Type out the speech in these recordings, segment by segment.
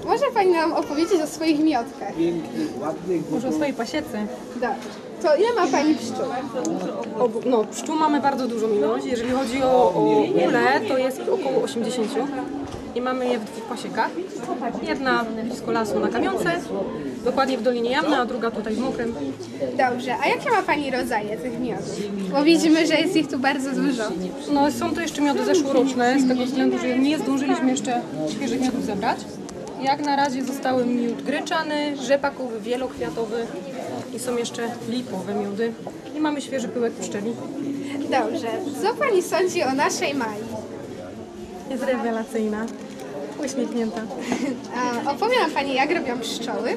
Może Pani nam opowiedzieć o swoich miotkach? Może o swojej pasiece. Dobrze. To ile ma Pani pszczół? No, pszczół mamy bardzo dużą ilość. Jeżeli chodzi o ule, to jest ich około 80. I mamy je w dwóch pasiekach. Jedna blisko lasu na Kamionce, dokładnie w Dolinie Jamnej, a druga tutaj w Mokrym. Dobrze. A jakie ma Pani rodzaje tych miodów? Bo widzimy, że jest ich tu bardzo dużo. No, są to jeszcze miody zeszłoroczne, z tego względu, że nie zdążyliśmy jeszcze świeżych miodów zebrać. Jak na razie zostały miód gryczany, rzepakowy, wielokwiatowy i są jeszcze lipowe miody. I mamy świeży pyłek pszczeli. Dobrze. Co Pani sądzi o naszej Mai? Jest rewelacyjna, uśmiechnięta. A opowie nam Pani, jak robią pszczoły?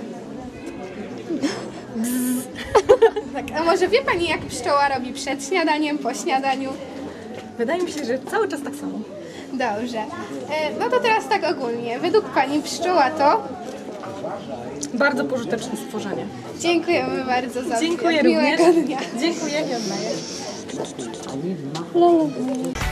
Tak, a może wie Pani, jak pszczoła robi przed śniadaniem, po śniadaniu? Wydaje mi się, że cały czas tak samo. Dobrze. No to teraz tak ogólnie. Według Pani pszczoła to? Bardzo pożyteczne stworzenie. Dziękujemy bardzo za Dziękuję miłego również. dnia. Dziękuję i oddaję.